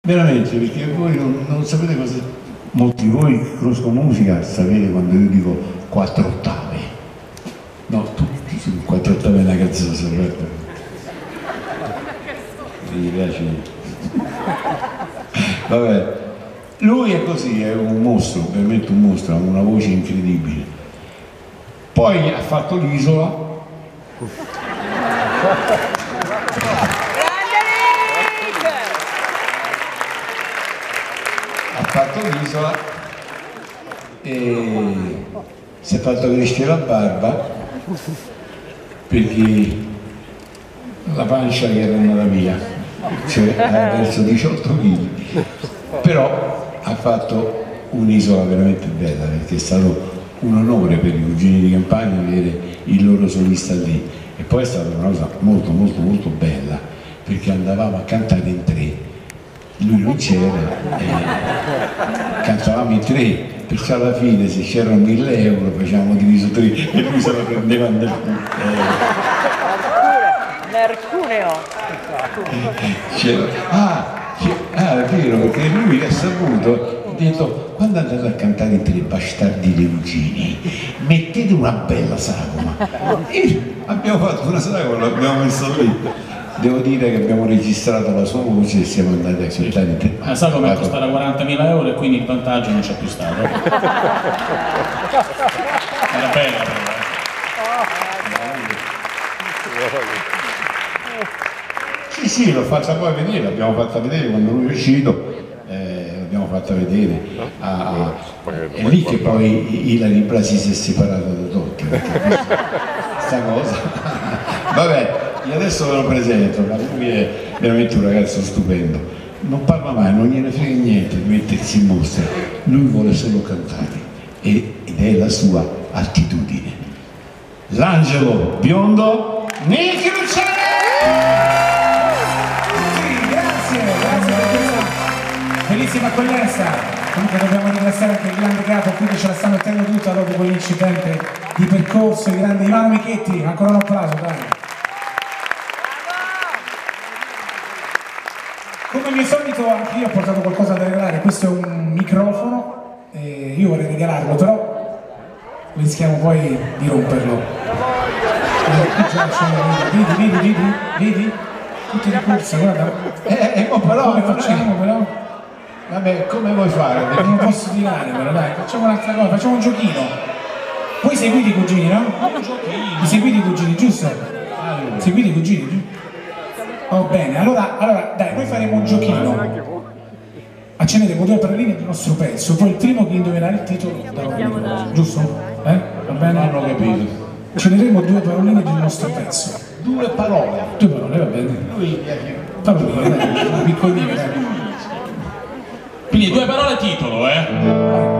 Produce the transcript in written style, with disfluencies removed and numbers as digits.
veramente, perché voi non sapete cosa. Molti di voi che conoscono musica sapete quando io dico 4 ottave. No, tu 4 ottave è una canzone, Roberto. Mi piace. Vabbè, lui è così, è un mostro, veramente un mostro, ha una voce incredibile. Poi ha fatto l'Isola. Ha fatto l'Isola e si è fatto crescere la barba perché la pancia che era andata via, cioè ha perso 18 kg, però ha fatto un'isola veramente bella perché è stato un onore per i cugini di Campania avere il loro solista lì, e poi è stata una cosa molto molto molto bella perché andavamo a cantare in 3. Lui non c'era, cantavamo in 3, perciò alla fine se c'erano 1.000 euro facevamo diviso 3 e lui se la prendeva nel Nercuneo. È vero, perché lui ha saputo, ha detto, quando andate a cantare in 3 bastardi dei cugini, mettete una bella sagoma. E abbiamo fatto una sagoma, l'abbiamo messa lì. Devo dire che abbiamo registrato la sua voce e siamo andati a cantare in 3. La sagoma è costata 40.000 euro e quindi il vantaggio non c'è più stato. Era bella però. Sì, l'ho fatta poi vedere, l'abbiamo fatta vedere quando lui è uscito, l'abbiamo fatta vedere. È lì che poi Ilari Blasi si è separato da Totti. Sta cosa. Vabbè. E adesso ve lo presento, lui è veramente un ragazzo stupendo, non parla mai, non gliene frega niente di mettersi in mostra, lui vuole solo cantare ed è la sua attitudine. L'angelo biondo Nicky Luciani! Grazie per questa bellissima accoglienza. Comunque dobbiamo ringraziare anche il grande capo qui che ce la sta mettendo tutta dopo quell'incidente di percorso, il grande Ivano Michetti, ancora un applauso, dai. Come mio solito anche io ho portato qualcosa da regalare, questo è un microfono, io vorrei regalarlo, però rischiamo poi di romperlo. Vedi? Tutti di corsa, guarda. Però come facciamo però? Vabbè, come vuoi fare? Non posso tirare però, dai, facciamo un'altra cosa, facciamo un giochino. Voi seguite i cugini, no? Vi seguite i cugini, giusto? Seguite i cugini, giusto? Oh bene, allora dai, noi faremo un giochino. Accenderemo 2 paroline del nostro pezzo, poi il primo che indoverà il titolo darà, giusto? Va bene? Non ho capito. Accenderemo 2 paroline del nostro pezzo. 2 parole. 2 parole, va bene. Paroline, dai, piccoline, dai. Quindi 2 parole titolo,